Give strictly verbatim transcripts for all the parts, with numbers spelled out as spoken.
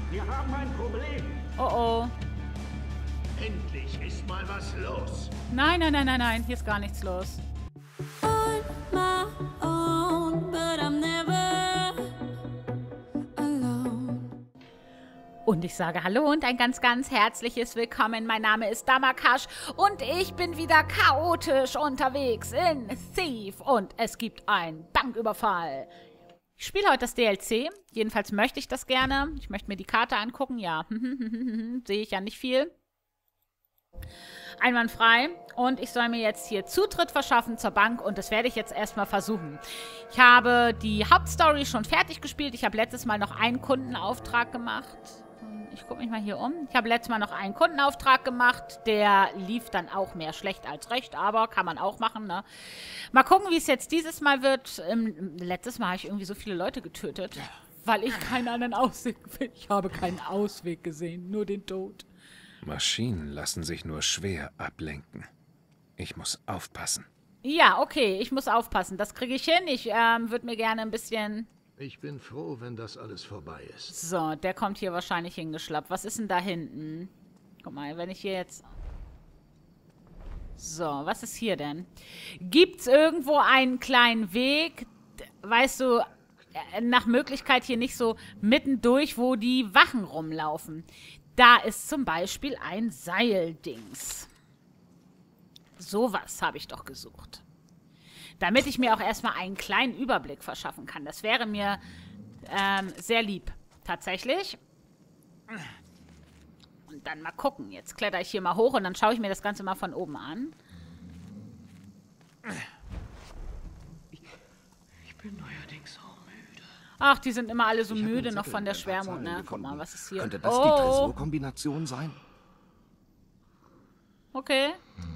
Wir haben ein Problem. Oh oh. Endlich ist mal was los. Nein, nein, nein, nein, nein. Hier ist gar nichts los. On my own, but I'm never alone. Und ich sage Hallo und ein ganz, ganz herzliches Willkommen. Mein Name ist Damakash und ich bin wieder chaotisch unterwegs in Thief. Und es gibt einen Banküberfall. Ich spiele heute das D L C. Jedenfalls möchte ich das gerne. Ich möchte mir die Karte angucken. Ja, sehe ich ja nicht viel. Einwandfrei. Und ich soll mir jetzt hier Zutritt verschaffen zur Bank und das werde ich jetzt erstmal versuchen. Ich habe die Hauptstory schon fertig gespielt. Ich habe letztes Mal noch einen Kundenauftrag gemacht. Ich gucke mich mal hier um. Ich habe letztes Mal noch einen Kundenauftrag gemacht. Der lief dann auch mehr schlecht als recht, aber kann man auch machen, ne? Mal gucken, wie es jetzt dieses Mal wird. Ähm, letztes Mal habe ich irgendwie so viele Leute getötet, weil ich keinen anderen Ausweg... Ich habe keinen Ausweg gesehen, nur den Tod. Maschinen lassen sich nur schwer ablenken. Ich muss aufpassen. Ja, okay, ich muss aufpassen. Das kriege ich hin. Ich ähm, würde mir gerne ein bisschen... Ich bin froh, wenn das alles vorbei ist. So, der kommt hier wahrscheinlich hingeschlappt. Was ist denn da hinten? Guck mal, wenn ich hier jetzt... So, was ist hier denn? Gibt's irgendwo einen kleinen Weg, weißt du, nach Möglichkeit hier nicht so mittendurch, wo die Wachen rumlaufen? Da ist zum Beispiel ein Seildings. Sowas habe ich doch gesucht. Damit ich mir auch erstmal einen kleinen Überblick verschaffen kann. Das wäre mir ähm, sehr lieb. Tatsächlich. Und dann mal gucken. Jetzt kletter ich hier mal hoch und dann schaue ich mir das Ganze mal von oben an. Ich, ich bin neuerdings so müde. Ach, die sind immer alle so Ich hab müde einen noch Zettel von der mit ein paar Schwermut, Zahlen ne? Guck gefunden. mal, was ist hier? Könnte das oh. die Tresorkombination sein? Okay.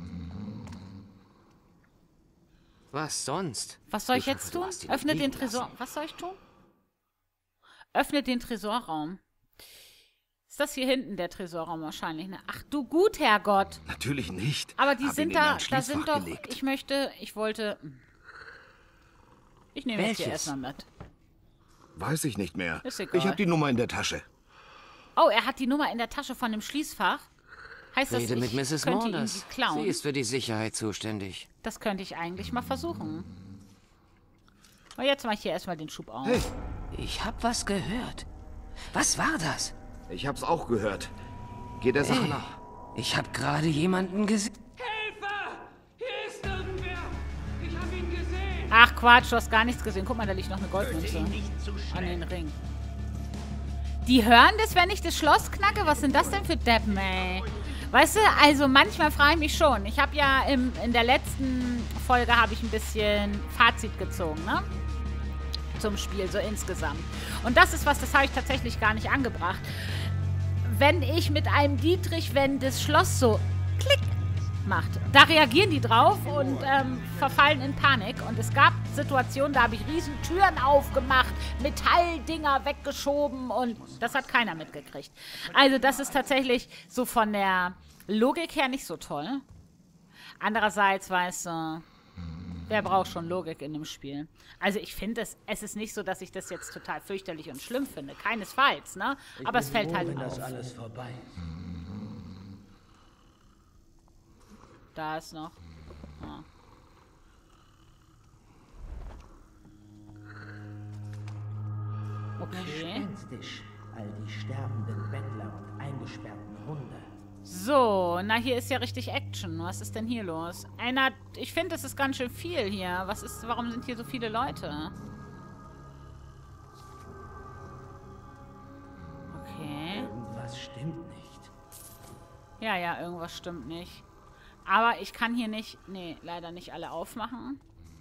Was sonst? Was soll ich, Ich jetzt hoffe, du tun? hast ihn Öffnet den liegen Tresor. lassen. Was soll ich tun? Öffnet den Tresorraum. Ist das hier hinten der Tresorraum wahrscheinlich, ne? Ach du gut, Herrgott. Natürlich nicht. Aber die Hab ihn sind in da, ein da sind Schließfach doch, gelegt. ich möchte, ich wollte, ich nehme jetzt hier Welches? erstmal mit. Weiß ich nicht mehr. Ist egal. Ich habe die Nummer in der Tasche. Oh, er hat die Nummer in der Tasche von dem Schließfach. Heißt das, Rede mit ich Misses könnte ihn Maunders. die klauen? Sie ist für die Sicherheit zuständig. Das könnte ich eigentlich mal versuchen. Aber jetzt mache ich hier erstmal den Schub auf. Hey, Ich hab was gehört. Was war das? ich hab's auch gehört. Geh der Sache Hey, nach. ich hab gerade jemanden gesehen. Hier ist irgendwer! Ich habe ihn gesehen! Ach Quatsch, du hast gar nichts gesehen. Guck mal, da liegt noch eine Töte Goldmünze ihn nicht zu an schnell. den Ring. Die hören das, wenn ich das Schloss knacke? Was sind das denn für Deppen, ey? Weißt du, also manchmal frage ich mich schon. Ich habe ja im, in der letzten Folge habe ich ein bisschen Fazit gezogen, ne? Zum Spiel, so insgesamt. Und das ist was, das habe ich tatsächlich gar nicht angebracht. Wenn ich mit einem Dietrich, wenn das Schloss so klick macht, da reagieren die drauf und ähm, verfallen in Panik. Und es gab Situationen, da habe ich riesen Türen aufgemacht, Metalldinger weggeschoben und das hat keiner mitgekriegt. Also das ist tatsächlich so von der Logik her nicht so toll. Andererseits, weißt du, wer braucht schon Logik in dem Spiel? Also ich finde, es, es ist nicht so, dass ich das jetzt total fürchterlich und schlimm finde. Keinesfalls, ne? Aber es fällt halt auf. alles vorbei ist. Da ist noch. Ah. Okay. Gespenstisch, all die sterbenden Bettler und eingesperrten Hunde. So, na hier ist ja richtig Action. Was ist denn hier los? Einer, ich finde, das ist ganz schön viel hier. Was ist, warum sind hier so viele Leute? Okay. Irgendwas stimmt nicht. Ja, ja, irgendwas stimmt nicht. Aber ich kann hier nicht, nee, leider nicht alle aufmachen.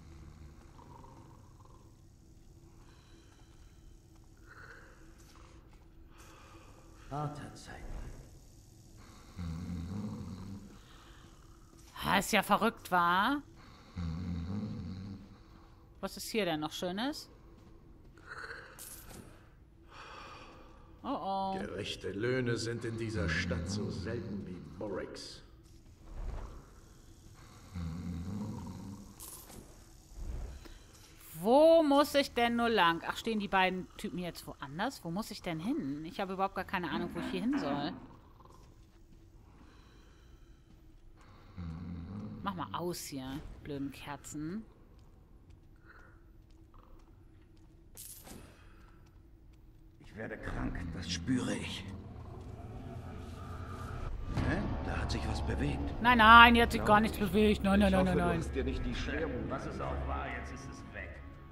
Wartezeiten. Ha, ist ja verrückt, war. Was ist hier denn noch Schönes? Oh oh. Gerechte Löhne sind in dieser Stadt so selten wie Borix. Wo muss ich denn nur lang? Ach, stehen die beiden Typen jetzt woanders? Wo muss ich denn hin? Ich habe überhaupt gar keine Ahnung, wo ich hier hin soll. Mach mal aus hier, blöden Kerzen. Ich werde krank, das spüre ich. Hä? Da hat sich was bewegt. Nein, nein, hier hat sich gar nichts bewegt. Nein, nein, Ich nein, hoffe, nein, du nein. hast dir nicht die Schwermut. Was es auch war, jetzt ist es weg.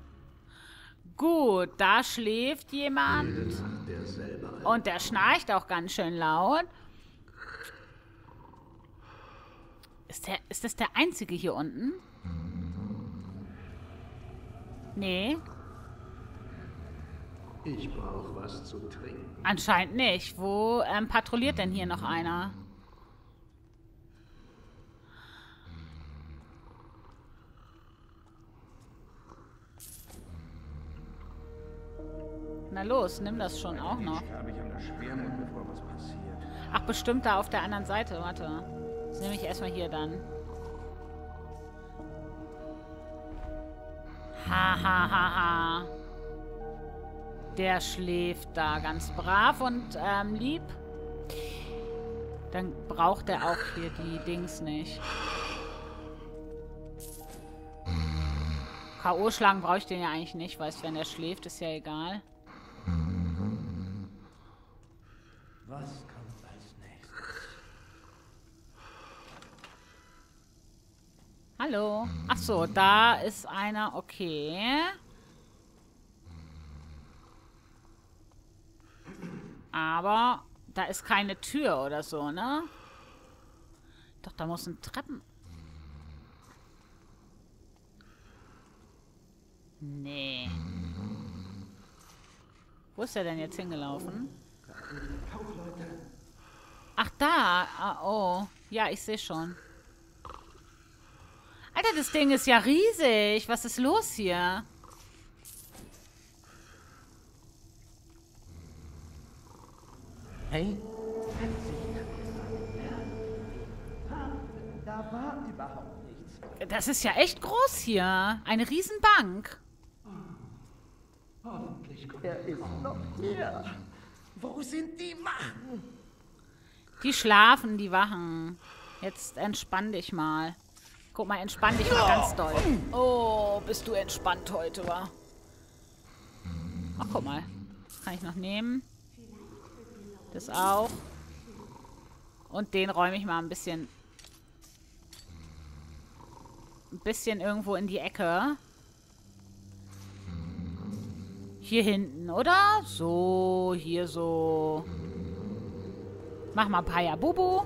Gut, da schläft jemand. Der selber. Und der schnarcht auch ganz schön laut. Ist, der, ist das der einzige hier unten? Nee, Ich brauche was zu trinken. anscheinend nicht. Wo ähm, patrouilliert denn hier noch einer? Na los, nimm das schon auch noch. Habe ich an der Schwermut, bevor was passiert. Ach, bestimmt da auf der anderen Seite. Warte. Das nehme ich erstmal hier dann. Ha, ha, ha, ha. Der schläft da ganz brav und ähm, lieb. Dann braucht er auch hier die Dings nicht. K O schlagen brauche ich den ja eigentlich nicht. Weißt, wenn er schläft, ist ja egal. Was kommt als nächstes? Hallo. Ach so, da ist einer. Okay. Aber da ist keine Tür oder so, ne? Doch, da muss ein Treppen... Nee. Wo ist er denn jetzt hingelaufen? Ach, da. Ah, oh. Ja, ich sehe schon. Alter, das Ding ist ja riesig. Was ist los hier? Hey? Da war überhaupt nichts. Das ist ja echt groß hier. Eine Riesenbank. Hoffentlich kommt er ist noch hier. Wo sind die Wachen? Die schlafen, die Wachen. Jetzt entspann dich mal. Guck mal, entspann dich mal ganz doll. Oh, bist du entspannt heute, wa? Ach, guck mal. Das kann ich noch nehmen. Das auch. Und den räume ich mal ein bisschen... Ein bisschen irgendwo in die Ecke. Hier hinten, oder? So, hier so. Mach mal Paya Bubu.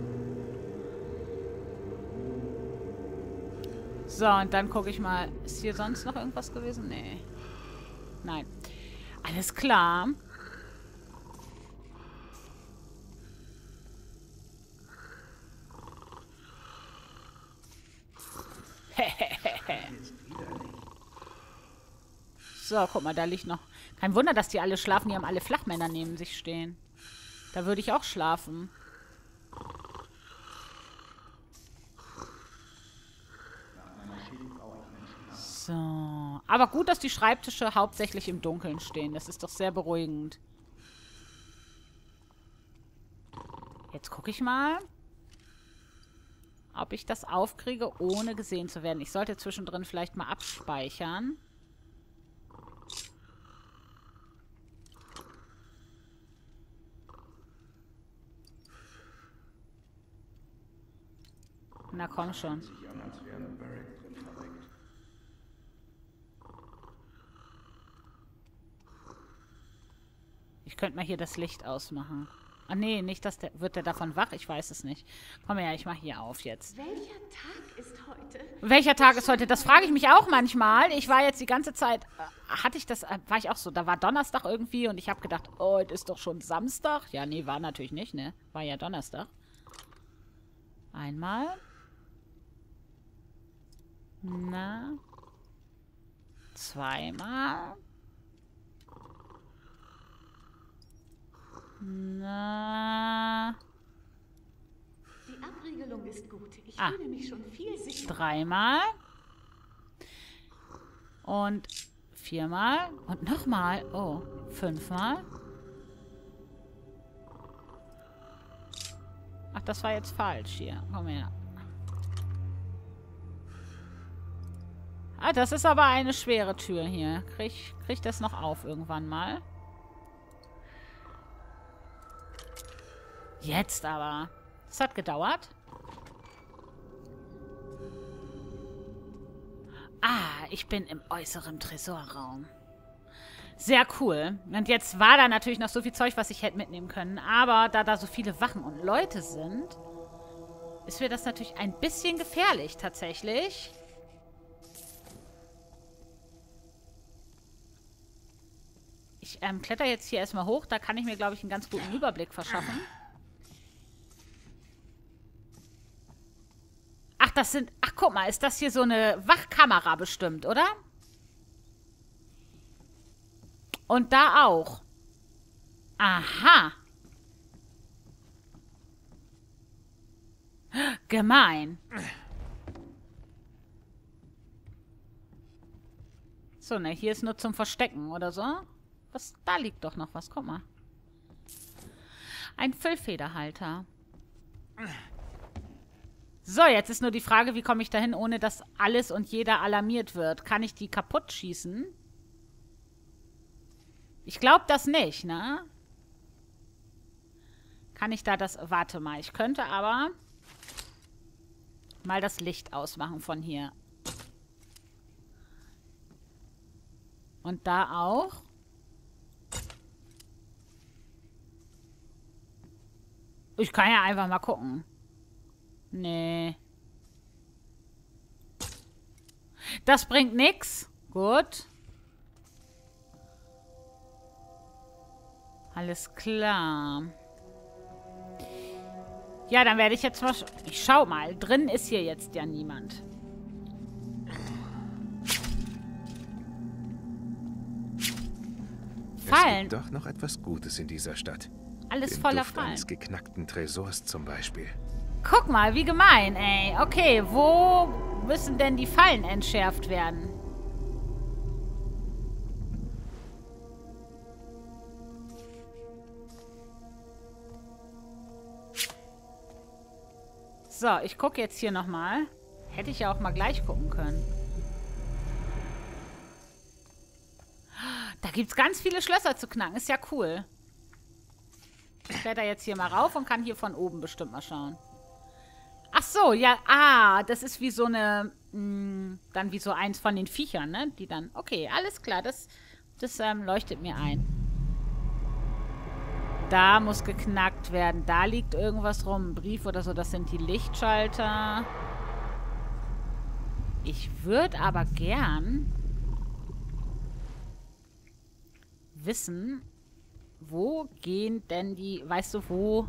So, und dann gucke ich mal. Ist hier sonst noch irgendwas gewesen? Nee. Nein. Alles klar. So, guck mal, da liegt noch... Kein Wunder, dass die alle schlafen. Die haben alle Flachmänner neben sich stehen. Da würde ich auch schlafen. So. Aber gut, dass die Schreibtische hauptsächlich im Dunkeln stehen. Das ist doch sehr beruhigend. Jetzt gucke ich mal, ob ich das aufkriege, ohne gesehen zu werden. Ich sollte zwischendrin vielleicht mal abspeichern. Na komm schon. Ich könnte mal hier das Licht ausmachen. Ah nee, nicht, dass der... Wird der davon wach? Ich weiß es nicht. Komm her, ich mach hier auf jetzt. Welcher Tag ist heute? Welcher Tag ist heute? Das frage ich mich auch manchmal. Ich war jetzt die ganze Zeit... Äh, hatte ich das... Äh, war ich auch so. Da war Donnerstag irgendwie und ich habe gedacht, oh, heute ist doch schon Samstag. Ja, nee, war natürlich nicht, ne? War ja Donnerstag. Einmal. Na. Zweimal. Na. Die Abriegelung ist gut. Ich Ah. fühle mich schon viel sicherer. Dreimal. Und Viermal. Und nochmal. Oh, fünfmal. Ach, das war jetzt falsch hier. Komm her. Ah, das ist aber eine schwere Tür hier. Krieg, krieg ich das noch auf irgendwann mal? Jetzt aber. Das hat gedauert. Ah, ich bin im äußeren Tresorraum. Sehr cool. Und jetzt war da natürlich noch so viel Zeug, was ich hätte mitnehmen können. Aber da da so viele Wachen und Leute sind, ist mir das natürlich ein bisschen gefährlich, tatsächlich. Ich ähm, kletter jetzt hier erstmal hoch. Da kann ich mir, glaube ich, einen ganz guten Überblick verschaffen. Ach, das sind... Ach, guck mal. Ist das hier so eine Wachkamera bestimmt, oder? Und da auch. Aha. Gemein. So, ne, hier ist nur zum Verstecken oder so. Was, da liegt doch noch was, guck mal. Ein Füllfederhalter. So, jetzt ist nur die Frage, wie komme ich dahin, ohne dass alles und jeder alarmiert wird. Kann ich die kaputt schießen? Ich glaube das nicht, ne? Kann ich da das... Warte mal, ich könnte aber mal das Licht ausmachen von hier. Und da auch. Ich kann ja einfach mal gucken. Nee. Das bringt nix. Gut. Alles klar. Ja, dann werde ich jetzt mal... Ich schau mal. Drin ist hier jetzt ja niemand. Fallen. Es gibt doch noch etwas Gutes in dieser Stadt. Alles Den voller Duft Fallen. eines geknackten Tresors zum Beispiel. Guck mal, wie gemein, ey. Okay, wo müssen denn die Fallen entschärft werden? So, ich gucke jetzt hier nochmal. Hätte ich ja auch mal gleich gucken können. Da gibt es ganz viele Schlösser zu knacken. Ist ja cool. Ich kletter jetzt hier mal rauf und kann hier von oben bestimmt mal schauen. Ach so, ja, ah, das ist wie so eine, mh, dann wie so eins von den Viechern, ne? Die dann, okay, alles klar, das, das ähm, leuchtet mir ein. Da muss geknackt werden, da liegt irgendwas rum, ein Brief oder so, das sind die Lichtschalter. Ich würde aber gern wissen, wo gehen denn die, weißt du, wo?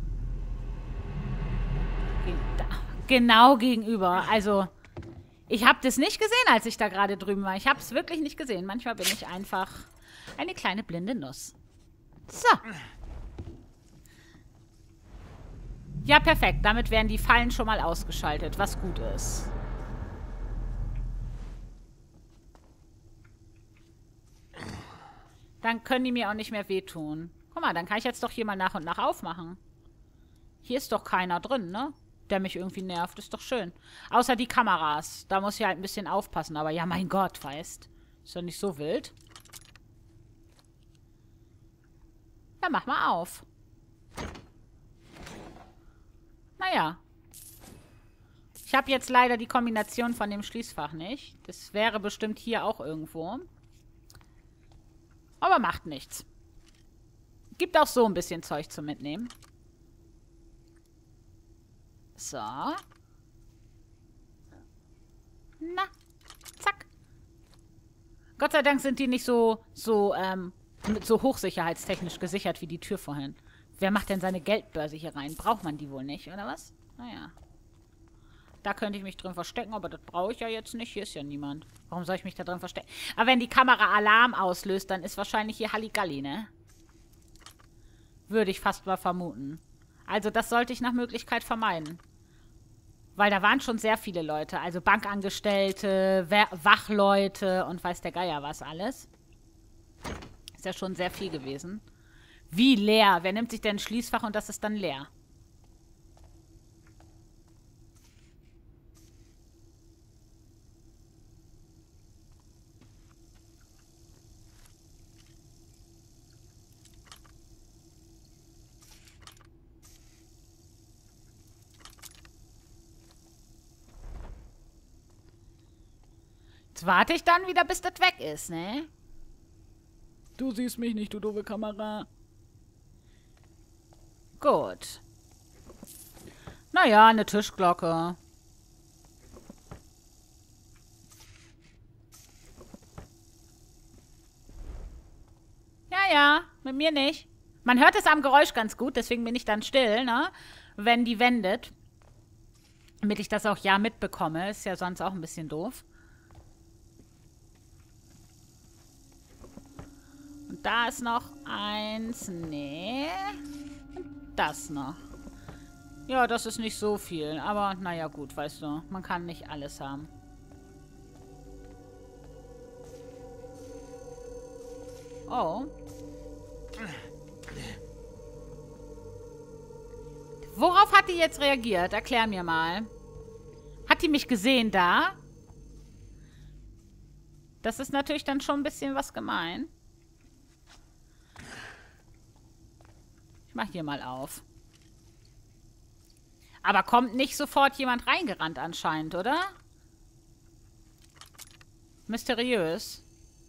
Da, genau gegenüber. Also, ich habe das nicht gesehen, als ich da gerade drüben war. Ich habe es wirklich nicht gesehen. Manchmal bin ich einfach eine kleine blinde Nuss. So. Ja, perfekt. Damit werden die Fallen schon mal ausgeschaltet, was gut ist. Dann können die mir auch nicht mehr wehtun. Guck mal, dann kann ich jetzt doch hier mal nach und nach aufmachen. Hier ist doch keiner drin, ne? Der mich irgendwie nervt. Ist doch schön. Außer die Kameras. Da muss ich halt ein bisschen aufpassen. Aber ja, mein Gott, weißt. Ist doch nicht so wild. Ja, mach mal auf. Naja. Ich habe jetzt leider die Kombination von dem Schließfach nicht. Das wäre bestimmt hier auch irgendwo. Aber macht nichts. Gibt auch so ein bisschen Zeug zum Mitnehmen. So. Na. Zack. Gott sei Dank sind die nicht so, so, ähm, so hochsicherheitstechnisch gesichert wie die Tür vorhin. Wer macht denn seine Geldbörse hier rein? Braucht man die wohl nicht, oder was? Naja. Da könnte ich mich drin verstecken, aber das brauche ich ja jetzt nicht. Hier ist ja niemand. Warum soll ich mich da drin verstecken? Aber wenn die Kamera Alarm auslöst, dann ist wahrscheinlich hier Halligalli, ne? Würde ich fast mal vermuten. Also das sollte ich nach Möglichkeit vermeiden. Weil da waren schon sehr viele Leute. Also Bankangestellte, Wachleute und weiß der Geier was alles. Ist ja schon sehr viel gewesen. Wie leer? Wer nimmt sich denn ein Schließfach und das ist dann leer? Jetzt warte ich dann wieder, bis das weg ist, ne? Du siehst mich nicht, du doofe Kamera. Gut. Naja, eine Tischglocke. Ja, ja, mit mir nicht. Man hört es am Geräusch ganz gut, deswegen bin ich dann still, ne? Wenn die wendet. Damit ich das auch ja mitbekomme. Ist ja sonst auch ein bisschen doof. Und da ist noch eins. Nee. Und das noch. Ja, das ist nicht so viel. Aber naja, gut, weißt du. Man kann nicht alles haben. Oh. Worauf hat die jetzt reagiert? Erklär mir mal. Hat die mich gesehen da? Das ist natürlich dann schon ein bisschen was gemein. Ich mach hier mal auf. Aber kommt nicht sofort jemand reingerannt anscheinend, oder? Mysteriös.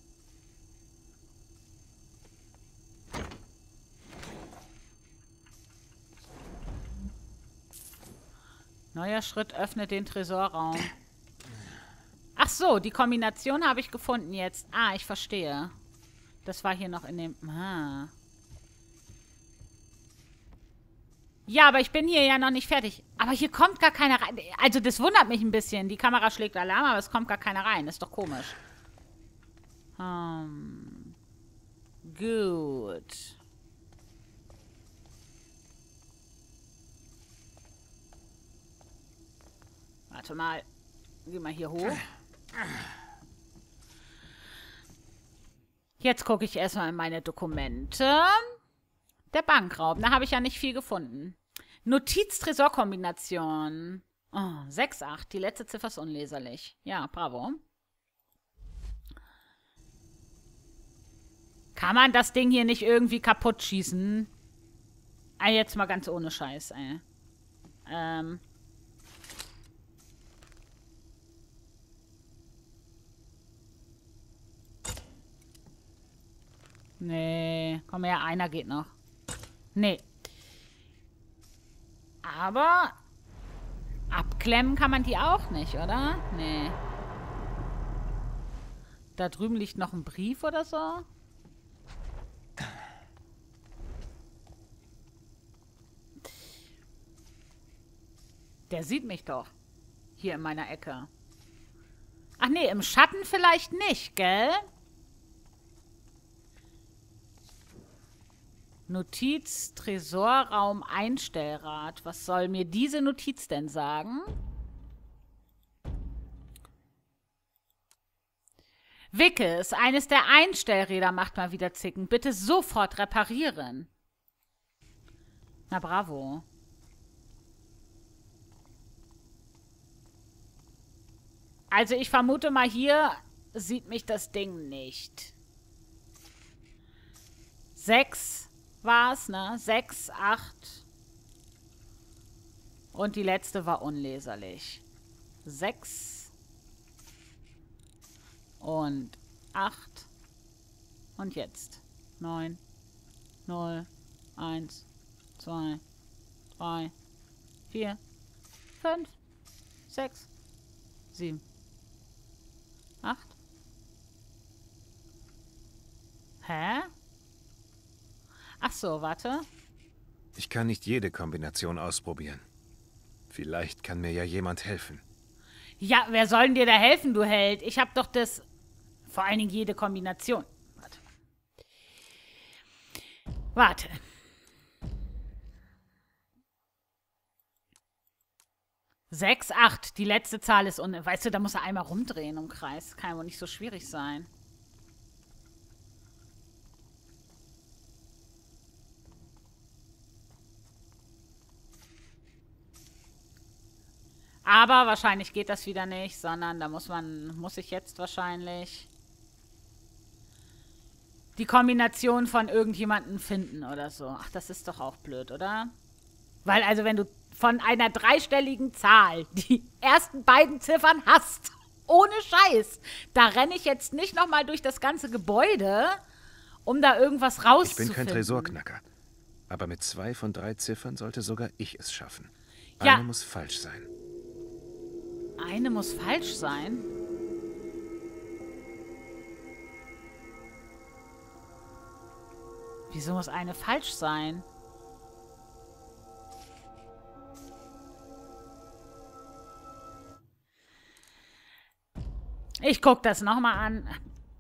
Neuer Schritt öffnet den Tresorraum. Ach so, die Kombination habe ich gefunden jetzt. Ah, ich verstehe. Das war hier noch in dem... Ah. Ja, aber ich bin hier ja noch nicht fertig. Aber hier kommt gar keiner rein. Also das wundert mich ein bisschen. Die Kamera schlägt Alarm, aber es kommt gar keiner rein. Das ist doch komisch. Hm. Gut. Warte mal. Geh mal hier hoch. Jetzt gucke ich erstmal in meine Dokumente. Der Bankraub. Da habe ich ja nicht viel gefunden. Notiz-Tresor-Kombination. Oh, sechs acht. Die letzte Ziffer ist unleserlich. Ja, bravo. Kann man das Ding hier nicht irgendwie kaputt schießen? Ah, jetzt mal ganz ohne Scheiß, ey. Ähm... Nee, komm her, einer geht noch. Nee. Aber abklemmen kann man die auch nicht, oder? Nee. Da drüben liegt noch ein Brief oder so. Der sieht mich doch. Hier in meiner Ecke. Ach nee, im Schatten vielleicht nicht, gell? Notiz, Tresorraum, Einstellrad. Was soll mir diese Notiz denn sagen? Wickes, eines der Einstellräder macht mal wieder Zicken. Bitte sofort reparieren. Na bravo. Also ich vermute mal, hier sieht mich das Ding nicht. Sechs war es, ne? Sechs, acht. Und die letzte war unleserlich. Sechs. Und acht. Und jetzt. Neun. Null. Eins. Zwei. Drei. Vier. Fünf. Sechs. Sieben. Acht. Hä? Ach so, warte. Ich kann nicht jede Kombination ausprobieren. Vielleicht kann mir ja jemand helfen. Ja, wer soll denn dir da helfen, du Held? Ich hab doch das... Vor allen Dingen jede Kombination. Warte. Warte. sechs, acht. Die letzte Zahl ist... Un weißt du, da muss er einmal rumdrehen im Kreis. Kann ja wohl nicht so schwierig sein. Aber wahrscheinlich geht das wieder nicht, sondern da muss man... Muss ich jetzt wahrscheinlich... die Kombination von irgendjemandem finden oder so. Ach, das ist doch auch blöd, oder? Weil, also, wenn du von einer dreistelligen Zahl die ersten beiden Ziffern hast, ohne Scheiß, da renne ich jetzt nicht nochmal durch das ganze Gebäude, um da irgendwas rauszufinden. Ich bin kein Tresorknacker. Aber mit zwei von drei Ziffern sollte sogar ich es schaffen. Ja. Eine muss falsch sein. Eine muss falsch sein? Wieso muss eine falsch sein? Ich gucke das nochmal an.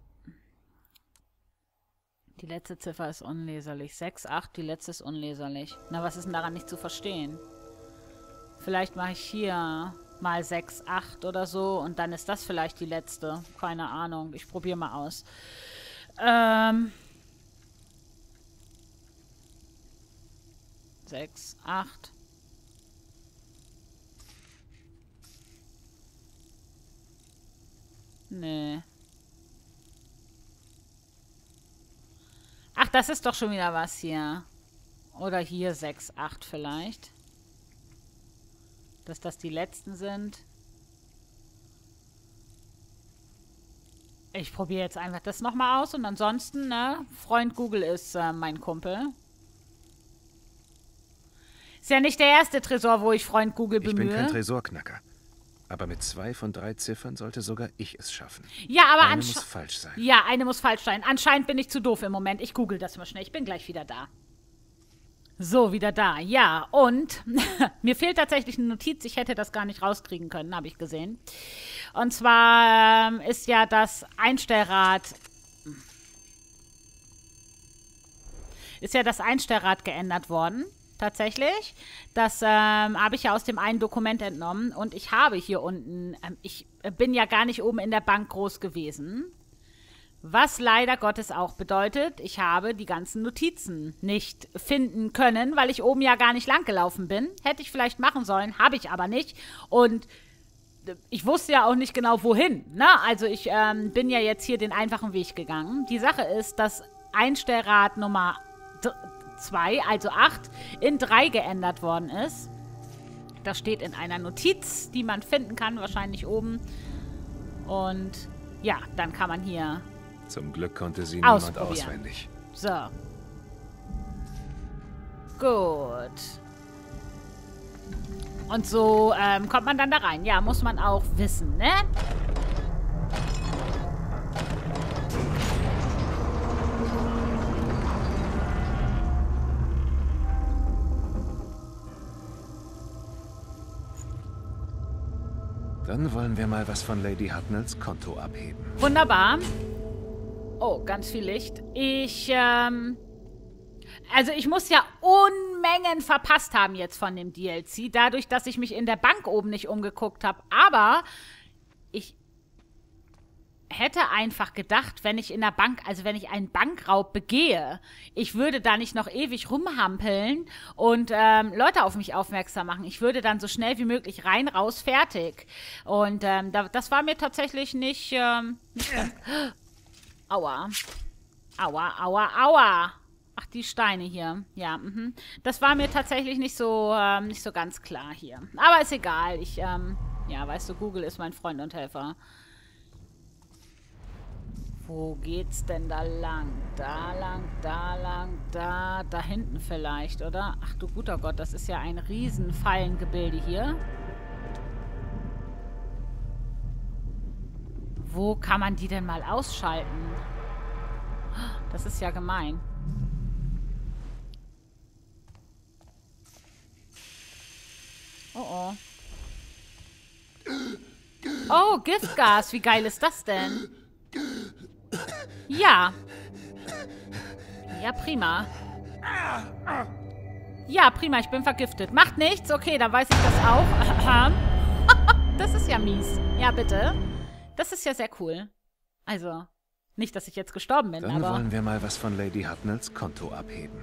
Die letzte Ziffer ist unleserlich. sechs, acht, die letzte ist unleserlich. Na, was ist denn daran nicht zu verstehen? Vielleicht mache ich hier mal sechs, acht oder so und dann ist das vielleicht die letzte. Keine Ahnung. Ich probiere mal aus. Ähm... sechs, acht. Nee. Ach, das ist doch schon wieder was hier. Oder hier sechs, acht vielleicht. Dass das die letzten sind. Ich probiere jetzt einfach das nochmal aus und ansonsten, ne, Freund Google ist äh, mein Kumpel. Ist ja nicht der erste Tresor, wo ich Freund Google bemühe. Ich bin kein Tresorknacker. Aber mit zwei von drei Ziffern sollte sogar ich es schaffen. Ja, aber eine muss falsch sein. Ja, eine muss falsch sein. Anscheinend bin ich zu doof im Moment. Ich google das mal schnell. Ich bin gleich wieder da. So, wieder da. Ja, und mir fehlt tatsächlich eine Notiz. Ich hätte das gar nicht rauskriegen können, habe ich gesehen. Und zwar ähm, ist ja das Einstellrad... Ist ja das Einstellrad geändert worden. Tatsächlich. Das ähm, habe ich ja aus dem einen Dokument entnommen. Und ich habe hier unten, ähm, ich bin ja gar nicht oben in der Bank groß gewesen. Was leider Gottes auch bedeutet, ich habe die ganzen Notizen nicht finden können, weil ich oben ja gar nicht lang gelaufen bin. Hätte ich vielleicht machen sollen, habe ich aber nicht. Und ich wusste ja auch nicht genau, wohin. Ne? Also ich ähm, bin ja jetzt hier den einfachen Weg gegangen. Die Sache ist, dass Einstellrad Nummer zwei, also acht, in drei geändert worden ist. Das steht in einer Notiz, die man finden kann, wahrscheinlich oben. Und ja, dann kann man hier Zum Glück konnte sie niemand auswendig. So. Gut. Und so ähm, kommt man dann da rein. Ja, muss man auch wissen, ne? Dann wollen wir mal was von Lady Hartnells Konto abheben. Wunderbar. Oh, ganz viel Licht. Ich, ähm... Also ich muss ja Unmengen verpasst haben jetzt von dem D L C, dadurch, dass ich mich in der Bank oben nicht umgeguckt habe. Aber ich hätte einfach gedacht, wenn ich in der Bank, also wenn ich einen Bankraub begehe, ich würde da nicht noch ewig rumhampeln und ähm, Leute auf mich aufmerksam machen. Ich würde dann so schnell wie möglich rein, raus, fertig. Und ähm, da, das war mir tatsächlich nicht... Ähm, nicht ganz, aua. Aua, aua, aua. Ach, die Steine hier. Ja, mhm. Das war mir tatsächlich nicht so, ähm, nicht so ganz klar hier. Aber ist egal. Ich, ähm, ja, weißt du, Google ist mein Freund und Helfer. Wo geht's denn da lang? Da lang, da lang, da, da hinten vielleicht, oder? Ach du guter Gott, das ist ja ein riesen Fallengebilde hier. Wo kann man die denn mal ausschalten? Das ist ja gemein. Oh, oh. Oh, Giftgas. Wie geil ist das denn? Ja. Ja, prima. Ja, prima. Ich bin vergiftet. Macht nichts. Okay, dann weiß ich das auch. Das ist ja mies. Ja, bitte. Das ist ja sehr cool. Also, nicht, dass ich jetzt gestorben bin, Dann aber... wollen wir mal was von Lady Hartnells Konto abheben.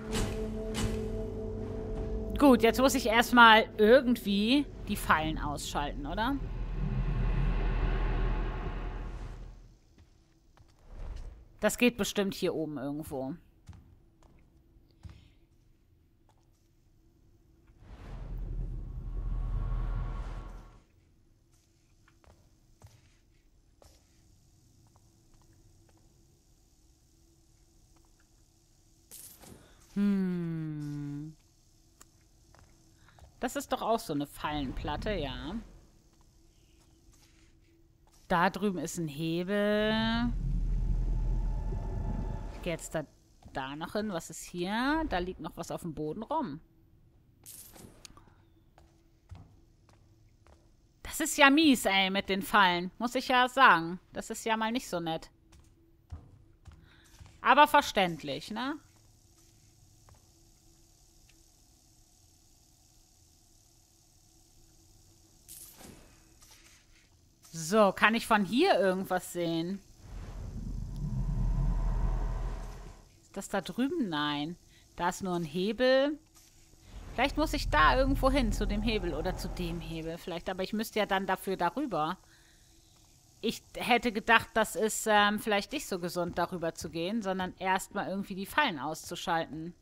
Gut, jetzt muss ich erstmal irgendwie die Fallen ausschalten, oder? Das geht bestimmt hier oben irgendwo. Hm. Das ist doch auch so eine Fallenplatte, ja. Da drüben ist ein Hebel. Ich gehe jetzt da, da noch hin. Was ist hier? Da liegt noch was auf dem Boden rum. Das ist ja mies, ey, mit den Fallen. Muss ich ja sagen. Das ist ja mal nicht so nett. Aber verständlich, ne? So, kann ich von hier irgendwas sehen? Ist das da drüben? Nein. Da ist nur ein Hebel. Vielleicht muss ich da irgendwo hin, zu dem Hebel oder zu dem Hebel. Vielleicht, aber ich müsste ja dann dafür darüber. Ich hätte gedacht, das ist ähm, vielleicht nicht so gesund, darüber zu gehen, sondern erstmal irgendwie die Fallen auszuschalten.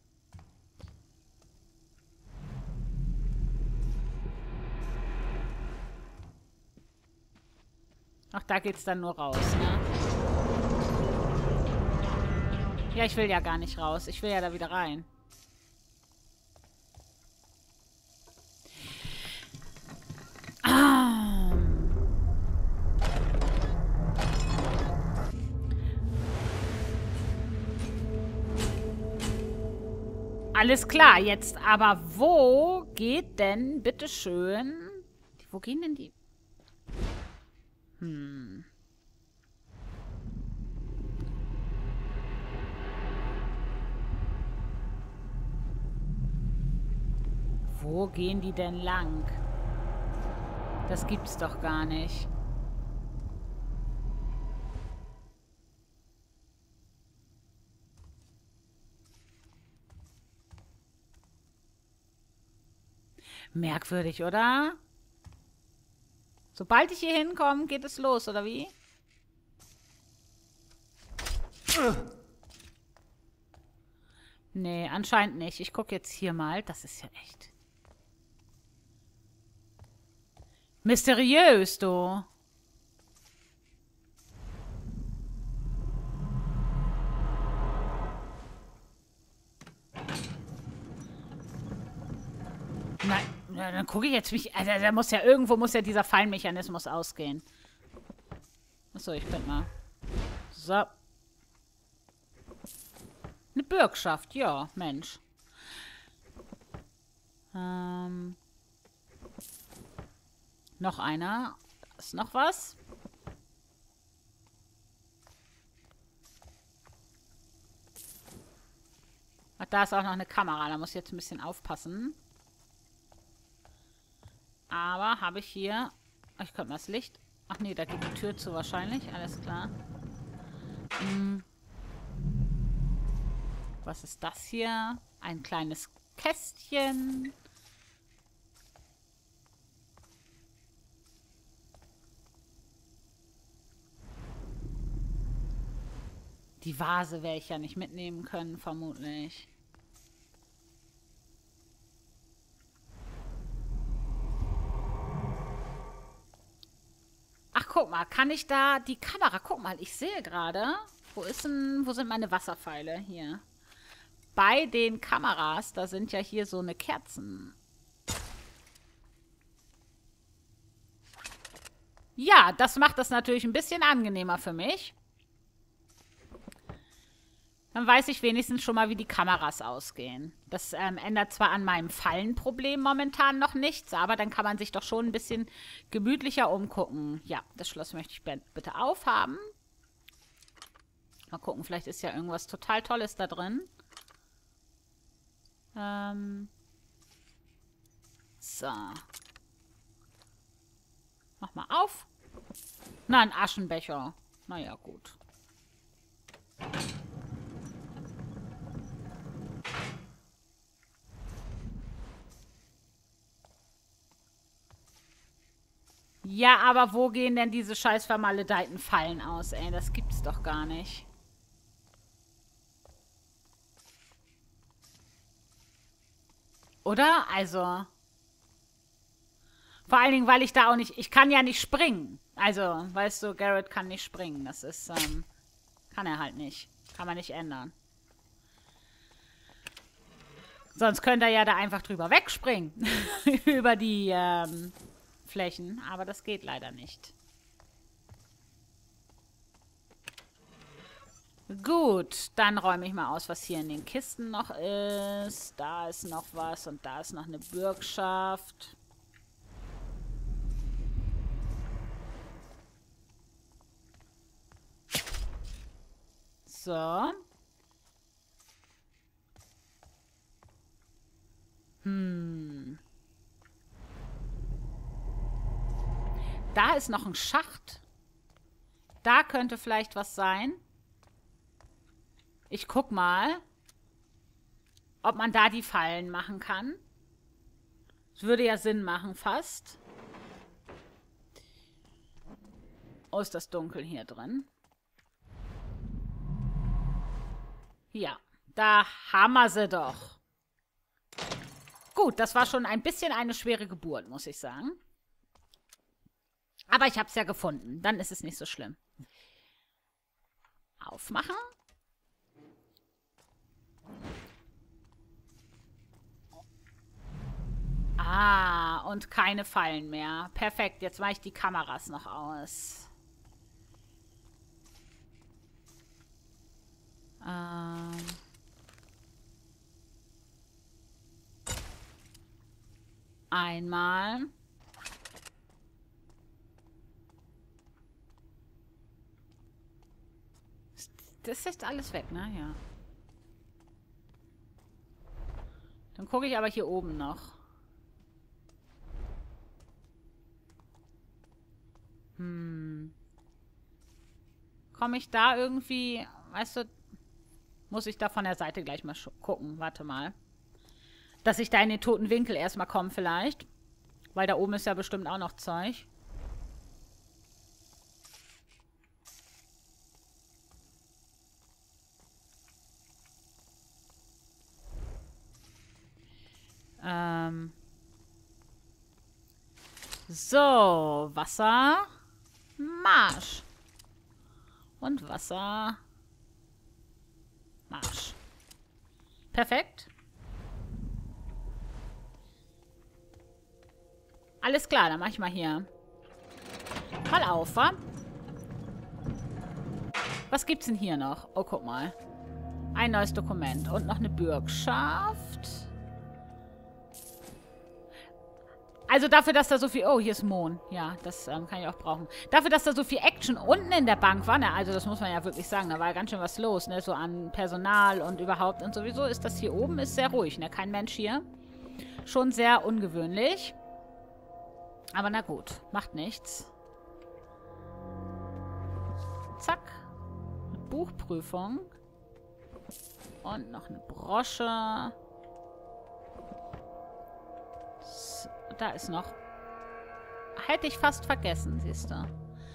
Ach, da geht's dann nur raus, ne? Ja, ich will ja gar nicht raus. Ich will ja da wieder rein. Ah. Alles klar, jetzt aber wo geht denn, bitteschön... Wo gehen denn die... Hm. Wo gehen die denn lang? Das gibt's doch gar nicht. Merkwürdig, oder? Sobald ich hier hinkomme, geht es los, oder wie? Nee, anscheinend nicht. Ich gucke jetzt hier mal. Das ist ja echt mysteriös, du. Nein. Na, dann gucke ich jetzt mich... Also, da muss ja irgendwo muss ja dieser Fallenmechanismus ausgehen. Achso, ich könnte mal... So. Eine Bürgschaft, ja, Mensch. Ähm... Noch einer. Da ist noch was. Ach, da ist auch noch eine Kamera. Da muss ich jetzt ein bisschen aufpassen. Aber habe ich hier... Ich könnte mal das Licht... Ach nee, da geht die Tür zu wahrscheinlich. Alles klar. Hm. Was ist das hier? Ein kleines Kästchen. Die Vase werde ich ja nicht mitnehmen können, vermutlich. Ach, guck mal, kann ich da die Kamera... Guck mal, ich sehe gerade... Wo ist denn... Wo sind meine Wasserpfeile? Hier. Bei den Kameras, da sind ja hier so eine Kerzen. Ja, das macht das natürlich ein bisschen angenehmer für mich. Dann weiß ich wenigstens schon mal, wie die Kameras ausgehen. Das ähm, ändert zwar an meinem Fallenproblem momentan noch nichts, aber dann kann man sich doch schon ein bisschen gemütlicher umgucken. Ja, das Schloss möchte ich bitte aufhaben. Mal gucken, vielleicht ist ja irgendwas total Tolles da drin. Ähm. So. Mach mal auf. Na, ein Aschenbecher. Naja, gut. Ja, aber wo gehen denn diese scheiß vermaledeiten Fallen aus, ey? Das gibt's doch gar nicht. Oder? Also. Vor allen Dingen, weil ich da auch nicht... Ich kann ja nicht springen. Also, weißt du, Garrett kann nicht springen. Das ist, ähm... Kann er halt nicht. Kann man nicht ändern. Sonst könnte er ja da einfach drüber wegspringen. Über die, ähm... Flächen, aber das geht leider nicht. Gut, dann räume ich mal aus, was hier in den Kisten noch ist. Da ist noch was und da ist noch eine Bürgschaft. So. Hm. Da ist noch ein Schacht. Da könnte vielleicht was sein. Ich guck mal, ob man da die Fallen machen kann. Das würde ja Sinn machen, fast. Oh, ist das dunkel hier drin. Ja, da haben wir sie doch. Gut, das war schon ein bisschen eine schwere Geburt, muss ich sagen. Aber ich habe es ja gefunden. Dann ist es nicht so schlimm. Aufmachen. Ah, und keine Fallen mehr. Perfekt, jetzt mache ich die Kameras noch aus. Ähm... Einmal. Das ist jetzt alles weg, ne? Ja. Dann gucke ich aber hier oben noch. Hm. Komme ich da irgendwie... Weißt du... Muss ich da von der Seite gleich mal gucken. Warte mal. Dass ich da in den toten Winkel erstmal komme vielleicht. Weil da oben ist ja bestimmt auch noch Zeug. Ähm. So, Wasser. Marsch. Und Wasser. Marsch. Perfekt. Alles klar, dann mach ich mal hier. Mal auf, wa? Was gibt's denn hier noch? Oh, guck mal. Ein neues Dokument. Und noch eine Bürgschaft. Also dafür, dass da so viel... Oh, hier ist Mohn. Ja, das ähm, kann ich auch brauchen. Dafür, dass da so viel Action unten in der Bank war, ne? Also das muss man ja wirklich sagen, da war ja ganz schön was los, ne? So an Personal und überhaupt. Und sowieso ist das hier oben ist sehr ruhig, ne? Kein Mensch hier. Schon sehr ungewöhnlich. Aber na gut, macht nichts. Zack. Eine Buchprüfung. Und noch eine Brosche. So, da ist noch... Hätte ich fast vergessen, siehst du.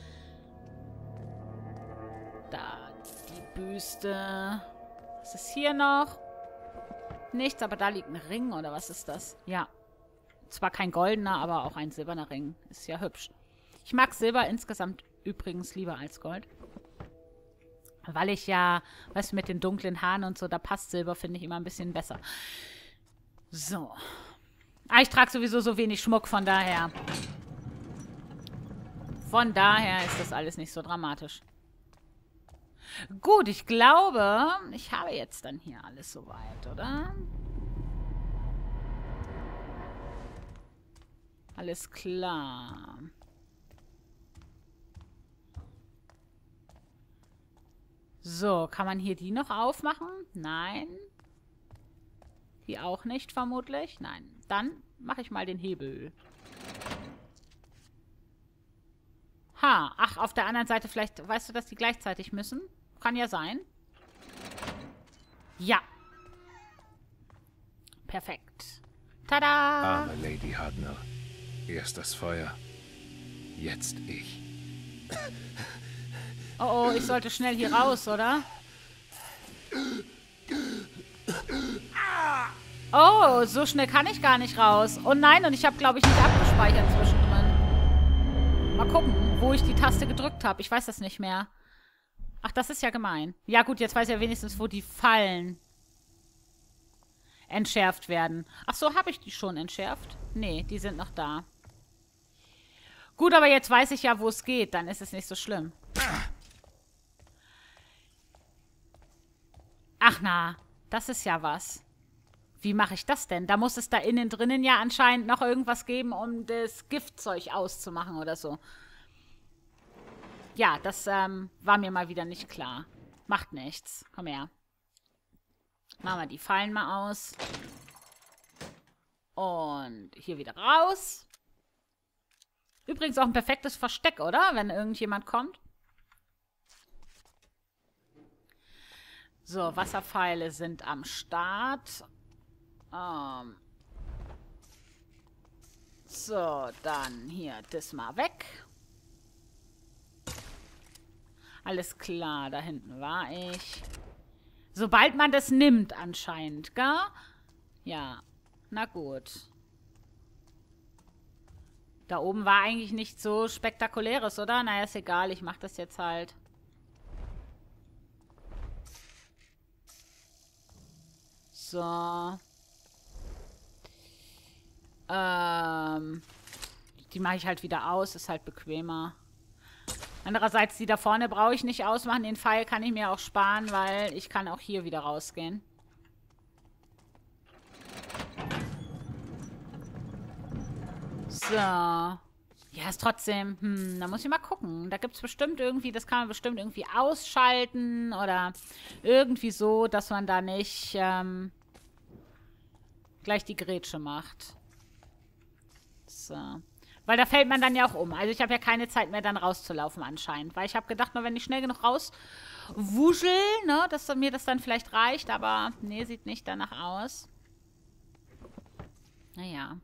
Da die Büste. Was ist hier noch? Nichts, aber da liegt ein Ring, oder was ist das? Ja. Zwar kein goldener, aber auch ein silberner Ring. Ist ja hübsch. Ich mag Silber insgesamt übrigens lieber als Gold. Weil ich ja, weißt du, mit den dunklen Haaren und so, da passt Silber, finde ich, immer ein bisschen besser. So. Ah, ich trage sowieso so wenig Schmuck, von daher. Von daher ist das alles nicht so dramatisch. Gut, ich glaube, ich habe jetzt dann hier alles soweit, oder? Alles klar. So, kann man hier die noch aufmachen? Nein. Die auch nicht, vermutlich. Nein. Dann mache ich mal den Hebel. Ha, ach, auf der anderen Seite vielleicht, weißt du, dass die gleichzeitig müssen? Kann ja sein. Ja. Perfekt. Tada! Arme Lady Hartnell. Erst das Feuer. Jetzt ich. Oh, oh, ich sollte schnell hier raus, oder? Oh, so schnell kann ich gar nicht raus. Oh nein, und ich habe, glaube ich, nicht abgespeichert zwischendrin. Mal gucken, wo ich die Taste gedrückt habe. Ich weiß das nicht mehr. Ach, das ist ja gemein. Ja gut, jetzt weiß ich ja wenigstens, wo die Fallen entschärft werden. Ach so, habe ich die schon entschärft? Nee, die sind noch da. Gut, aber jetzt weiß ich ja, wo es geht. Dann ist es nicht so schlimm. Ach na, das ist ja was. Wie mache ich das denn? Da muss es da innen drinnen ja anscheinend noch irgendwas geben, um das Giftzeug auszumachen oder so. Ja, das ähm, war mir mal wieder nicht klar. Macht nichts. Komm her. Machen wir die Fallen mal aus. Und hier wieder raus. Übrigens auch ein perfektes Versteck, oder? Wenn irgendjemand kommt. So, Wasserpfeile sind am Start. Ähm. So, dann hier das mal weg. Alles klar, da hinten war ich. Sobald man das nimmt anscheinend, gell? Ja, na gut. Da oben war eigentlich nicht so spektakuläres, oder? Naja, ist egal, ich mach das jetzt halt. So. Ähm. Die mache ich halt wieder aus, ist halt bequemer. Andererseits, die da vorne brauche ich nicht ausmachen. Den Pfeil kann ich mir auch sparen, weil ich kann auch hier wieder rausgehen. So. Ja, ist trotzdem... Hm, da muss ich mal gucken. Da gibt es bestimmt irgendwie... Das kann man bestimmt irgendwie ausschalten oder irgendwie so, dass man da nicht ähm, gleich die Grätsche macht. So. Weil da fällt man dann ja auch um. Also ich habe ja keine Zeit mehr, dann rauszulaufen anscheinend. Weil ich habe gedacht, nur wenn ich schnell genug rauswuschel, ne, dass mir das dann vielleicht reicht. Aber nee, sieht nicht danach aus. Naja.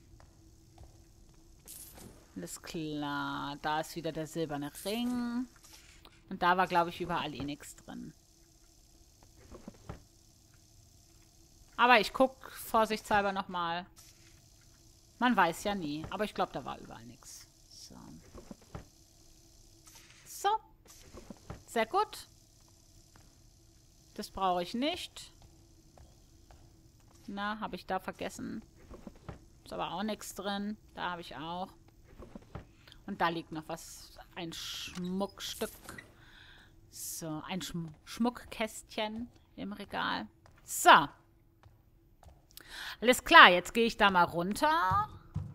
Alles klar. Da ist wieder der silberne Ring. Und da war, glaube ich, überall eh nichts drin. Aber ich gucke vorsichtshalber nochmal. Man weiß ja nie. Aber ich glaube, da war überall nichts. So. So. Sehr gut. Das brauche ich nicht. Na, habe ich da vergessen. Ist aber auch nichts drin. Da habe ich auch. Und da liegt noch was. Ein Schmuckstück. So, ein Schm- Schmuckkästchen im Regal. So. Alles klar, jetzt gehe ich da mal runter.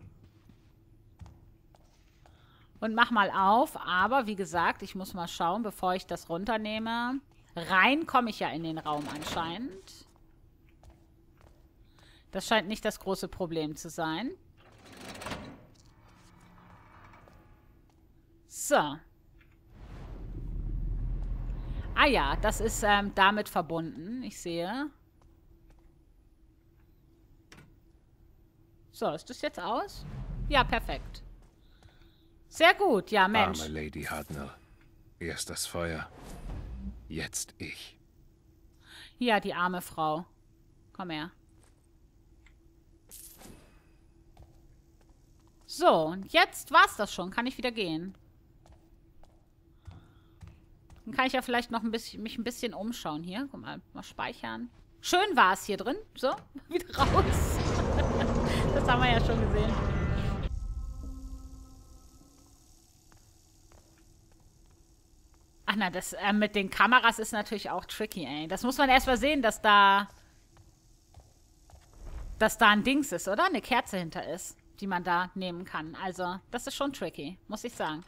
Und mach mal auf. Aber wie gesagt, ich muss mal schauen, bevor ich das runternehme. Rein komme ich ja in den Raum anscheinend. Das scheint nicht das große Problem zu sein. So. Ah ja, das ist ähm, damit verbunden. Ich sehe. So, ist das jetzt aus? Ja, perfekt. Sehr gut, ja, Mensch. Arme Lady Hartnell. Erst das Feuer. Jetzt ich. Ja, die arme Frau. Komm her. So, und jetzt war's das schon. Kann ich wieder gehen. Dann kann ich ja vielleicht noch ein bisschen, mich ein bisschen umschauen hier. Guck mal, mal speichern. Schön war es hier drin. So, wieder raus. Das haben wir ja schon gesehen. Ach na, das äh, mit den Kameras ist natürlich auch tricky, ey. Das muss man erst mal sehen, dass da dass da ein Dings ist, oder? Eine Kerze hinter ist, die man da nehmen kann. Also, das ist schon tricky, muss ich sagen.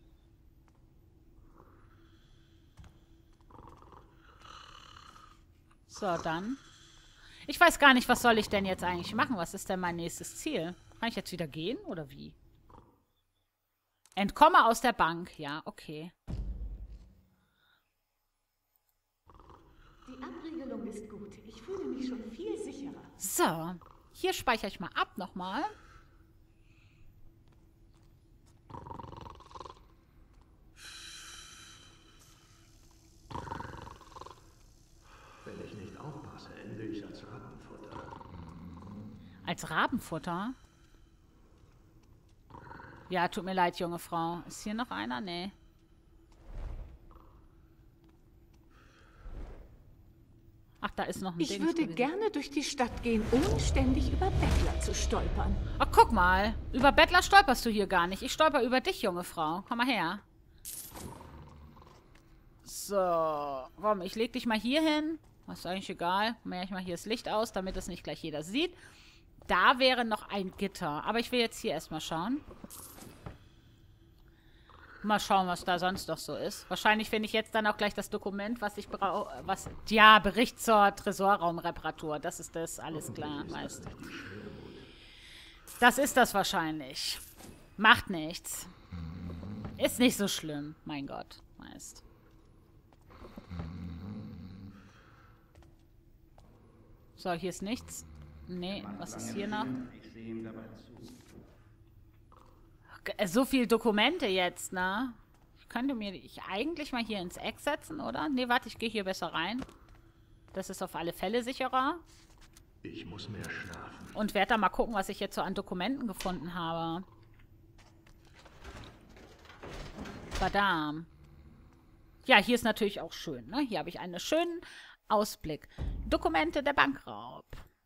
So, dann. Ich weiß gar nicht, was soll ich denn jetzt eigentlich machen? Was ist denn mein nächstes Ziel? Kann ich jetzt wieder gehen, oder wie? Entkomme aus der Bank. Ja, okay. Die Abriegelung ist gut. Ich fühle mich schon viel sicherer. So, hier speichere ich mal ab nochmal. Wenn ich nicht aufpasse, ende ich als Rabenfutter. Als Rabenfutter? Ja, tut mir leid, junge Frau. Ist hier noch einer? Nee. Ach, da ist noch ein Ich Ding. würde gerne durch die Stadt gehen, ohne ständig über Bettler zu stolpern. Ach, guck mal. Über Bettler stolperst du hier gar nicht. Ich stolper über dich, junge Frau. Komm mal her. So. Komm, ich leg dich mal hier hin. Das ist eigentlich egal. Mache ich mal hier das Licht aus, damit das nicht gleich jeder sieht. Da wäre noch ein Gitter. Aber ich will jetzt hier erstmal schauen. Mal schauen, was da sonst noch so ist. Wahrscheinlich finde ich jetzt dann auch gleich das Dokument, was ich brauche. Was. Ja, Bericht zur Tresorraumreparatur. Das ist das, alles klar, meist. Das ist das wahrscheinlich. Macht nichts. Ist nicht so schlimm, mein Gott, meist. So, hier ist nichts. Nee, was ist hier noch? So viel Dokumente jetzt, ne? Ich könnte mir ich eigentlich mal hier ins Eck setzen, oder? Nee, warte, ich gehe hier besser rein. Das ist auf alle Fälle sicherer. Ich muss mehr schlafen. Und werde da mal gucken, was ich jetzt so an Dokumenten gefunden habe. Badam. Ja, hier ist natürlich auch schön, ne? Hier habe ich einen schönen Ausblick. Dokumente der Bankraub.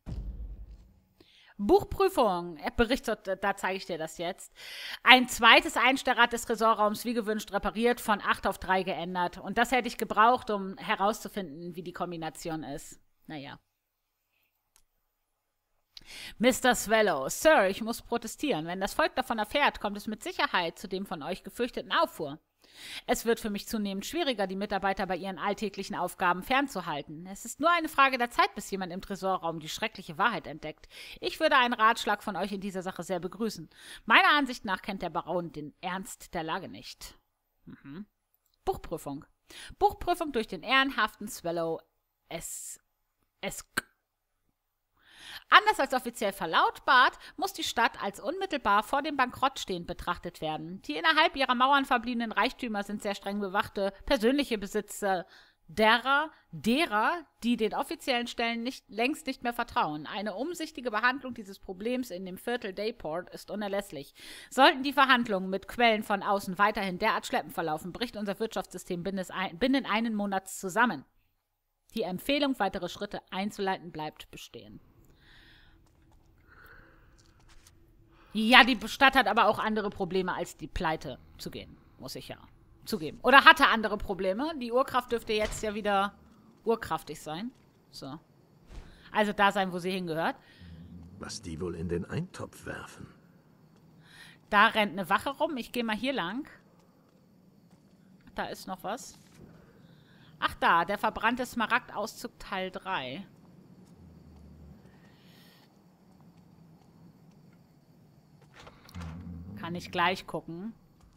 Buchprüfung. Bericht, da zeige ich dir das jetzt. Ein zweites Einstellrad des Tresorraums, wie gewünscht, repariert, von acht auf drei geändert. Und das hätte ich gebraucht, um herauszufinden, wie die Kombination ist. Naja. Mister Swallow. Sir, ich muss protestieren. Wenn das Volk davon erfährt, kommt es mit Sicherheit zu dem von euch gefürchteten Aufruhr. Es wird für mich zunehmend schwieriger, die Mitarbeiter bei ihren alltäglichen Aufgaben fernzuhalten. Es ist nur eine Frage der Zeit, bis jemand im Tresorraum die schreckliche Wahrheit entdeckt. Ich würde einen Ratschlag von euch in dieser Sache sehr begrüßen. Meiner Ansicht nach kennt der Baron den Ernst der Lage nicht. Mhm. Buchprüfung. Buchprüfung durch den ehrenhaften Swallow S. S. Anders als offiziell verlautbart, muss die Stadt als unmittelbar vor dem Bankrott stehend betrachtet werden. Die innerhalb ihrer Mauern verbliebenen Reichtümer sind sehr streng bewachte persönliche Besitzer derer, derer, die den offiziellen Stellen nicht, längst nicht mehr vertrauen. Eine umsichtige Behandlung dieses Problems in dem Viertel Dayport ist unerlässlich. Sollten die Verhandlungen mit Quellen von außen weiterhin derart schleppend verlaufen, bricht unser Wirtschaftssystem binnen einen Monat zusammen. Die Empfehlung, weitere Schritte einzuleiten, bleibt bestehen. Ja, die Stadt hat aber auch andere Probleme, als die Pleite zu gehen, muss ich ja zugeben. Oder hatte andere Probleme. Die Urkraft dürfte jetzt ja wieder urkraftig sein. So. Also da sein, wo sie hingehört. Was die wohl in den Eintopf werfen. Da rennt eine Wache rum. Ich gehe mal hier lang. Da ist noch was. Ach da, der verbrannte Smaragdauszug Teil drei. Kann ich gleich gucken.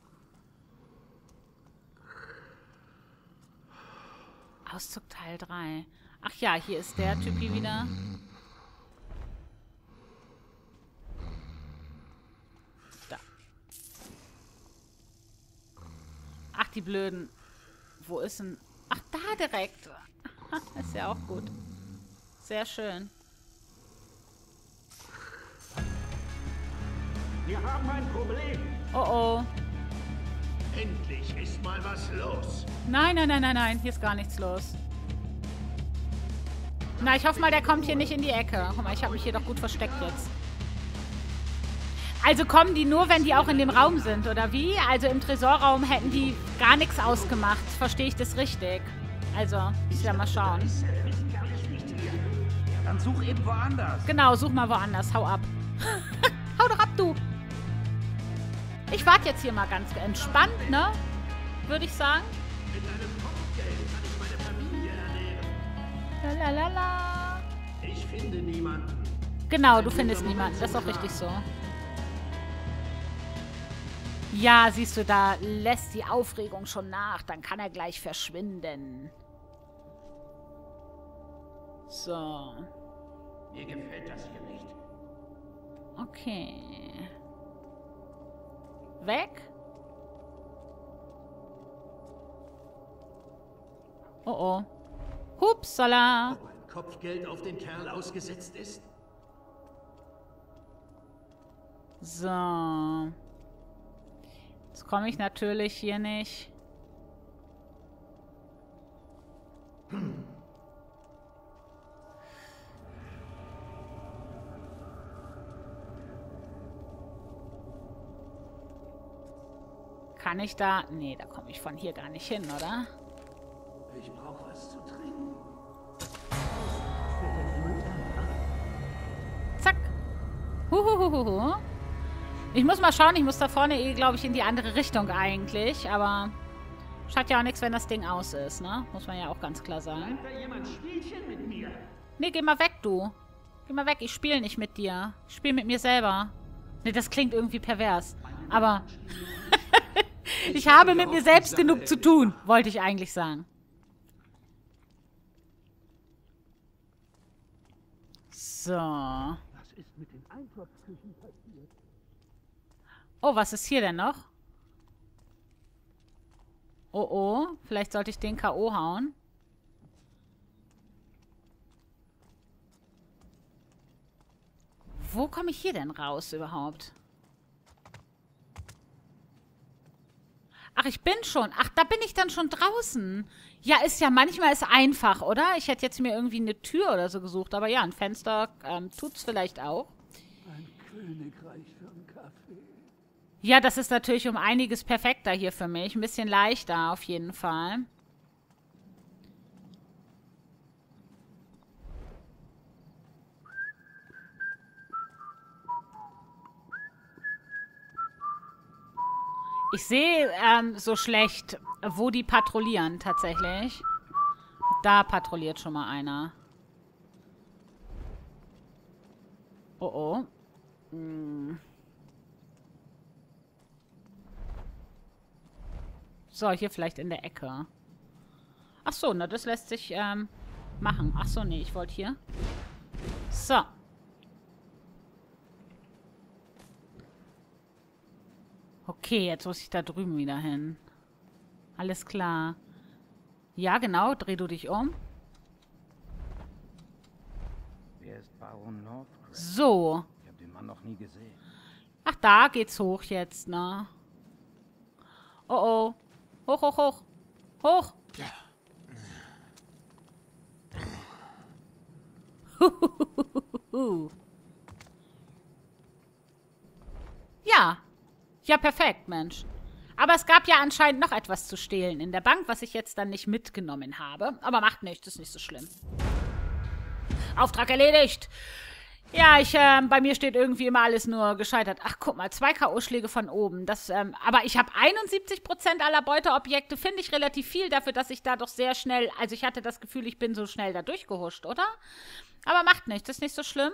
Auszug Teil drei. Ach ja, hier ist der Typ hier wieder. Da. Ach, die Blöden. Wo ist denn... Ach, da direkt. Ist ja auch gut. Sehr schön. Wir haben ein Problem. Oh oh. Endlich ist mal was los. Nein, nein, nein, nein, nein. Hier ist gar nichts los. Na, ich hoffe mal, der kommt hier nicht in die Ecke. Guck mal, ich habe mich hier doch gut versteckt jetzt. Also kommen die nur, wenn die auch in dem Raum sind, oder wie? Also im Tresorraum hätten die gar nichts ausgemacht. Verstehe ich das richtig? Also, muss ja mal schauen. Dann such eben woanders. Genau, such mal woanders. Hau ab. Hau doch ab, du. Ich warte jetzt hier mal ganz entspannt, ne? Würde ich sagen. Mit einem Kopfgeld kann ich meine Familie ernähren. Lalalala. Ich finde niemanden. Genau, du findest niemanden. Das ist auch richtig so. Ja, siehst du, da lässt die Aufregung schon nach. Dann kann er gleich verschwinden. So. Mir gefällt das hier nicht. Okay. Weg. Oh oh. Hupsala. Ob ein Kopfgeld auf den Kerl ausgesetzt ist? So. Jetzt komme ich natürlich hier nicht. Hm. Kann ich da... Nee, da komme ich von hier gar nicht hin, oder? Ich brauche was zu trinken. Zack. Huhuhuhu. Ich muss mal schauen, ich muss da vorne eh, glaube ich, in die andere Richtung eigentlich. Aber schadet ja auch nichts, wenn das Ding aus ist, ne? Muss man ja auch ganz klar sagen. Hat da jemand Spielchen mit mir? Nee, geh mal weg, du. Geh mal weg, ich spiele nicht mit dir. Ich spiele mit mir selber. Nee, das klingt irgendwie pervers. Aber... ich habe mit mir selbst genug zu tun, wollte ich eigentlich sagen. So. Was ist mit den Eintopfküchen passiert? Oh, was ist hier denn noch? Oh, oh. Vielleicht sollte ich den K O hauen. Wo komme ich hier denn raus überhaupt? Ach, ich bin schon. Ach, da bin ich dann schon draußen. Ja, ist ja manchmal ist einfach, oder? Ich hätte jetzt mir irgendwie eine Tür oder so gesucht. Aber ja, ein Fenster ähm, tut's vielleicht auch. Ein Königreich für einen Kaffee. Ja, das ist natürlich um einiges perfekter hier für mich. Ein bisschen leichter auf jeden Fall. Ich sehe ähm, so schlecht, wo die patrouillieren tatsächlich. Da patrouilliert schon mal einer. Oh oh. Hm. So, hier vielleicht in der Ecke. Ach so, na das lässt sich ähm, machen. Ach so, nee, ich wollte hier. So. Okay, jetzt muss ich da drüben wieder hin. Alles klar. Ja, genau. Dreh du dich um. Wer ist Baron Northcross? So. Ich habe den Mann noch nie gesehen. Ach, da geht's hoch jetzt, ne? Oh, oh. Hoch, hoch, hoch. Hoch. Ja. Ja, perfekt, Mensch. Aber es gab ja anscheinend noch etwas zu stehlen in der Bank, was ich jetzt dann nicht mitgenommen habe. Aber macht nichts, ist nicht so schlimm. Auftrag erledigt. Ja, ich, äh, bei mir steht irgendwie immer alles nur gescheitert. Ach, guck mal, zwei K O-Schläge von oben. Das, ähm, aber ich habe einundsiebzig Prozent aller Beuteobjekte, finde ich relativ viel dafür, dass ich da doch sehr schnell, also ich hatte das Gefühl, ich bin so schnell da durchgehuscht, oder? Aber macht nichts, das ist nicht so schlimm.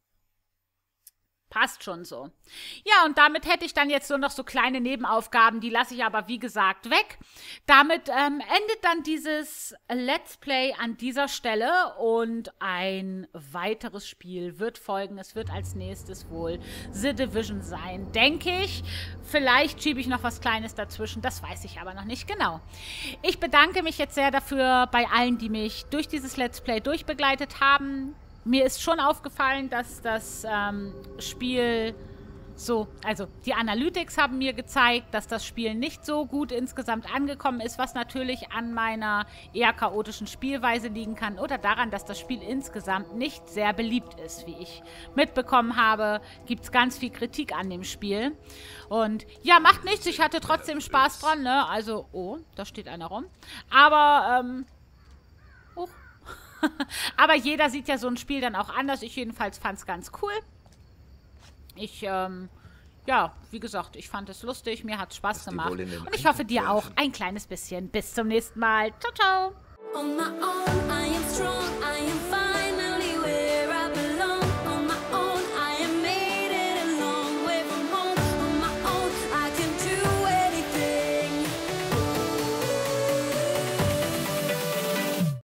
Passt schon so. Ja, und damit hätte ich dann jetzt nur noch so kleine Nebenaufgaben, die lasse ich aber, wie gesagt, weg. Damit ähm, endet dann dieses Let's Play an dieser Stelle und ein weiteres Spiel wird folgen. Es wird als nächstes wohl The Division sein, denke ich. Vielleicht schiebe ich noch was Kleines dazwischen, das weiß ich aber noch nicht genau. Ich bedanke mich jetzt sehr dafür bei allen, die mich durch dieses Let's Play durchbegleitet haben. Mir ist schon aufgefallen, dass das ähm, Spiel so, also die Analytics haben mir gezeigt, dass das Spiel nicht so gut insgesamt angekommen ist, was natürlich an meiner eher chaotischen Spielweise liegen kann oder daran, dass das Spiel insgesamt nicht sehr beliebt ist, wie ich mitbekommen habe, gibt es ganz viel Kritik an dem Spiel. Und ja, macht nichts, ich hatte trotzdem Spaß dran, ne? Also, oh, da steht einer rum. Aber, ähm, oh. Aber jeder sieht ja so ein Spiel dann auch anders. Ich jedenfalls fand es ganz cool. Ich, ähm, ja, wie gesagt, ich fand es lustig. Mir hat es Spaß gemacht. Und ich hoffe, dir auch ein kleines bisschen. Bis zum nächsten Mal. Ciao, ciao.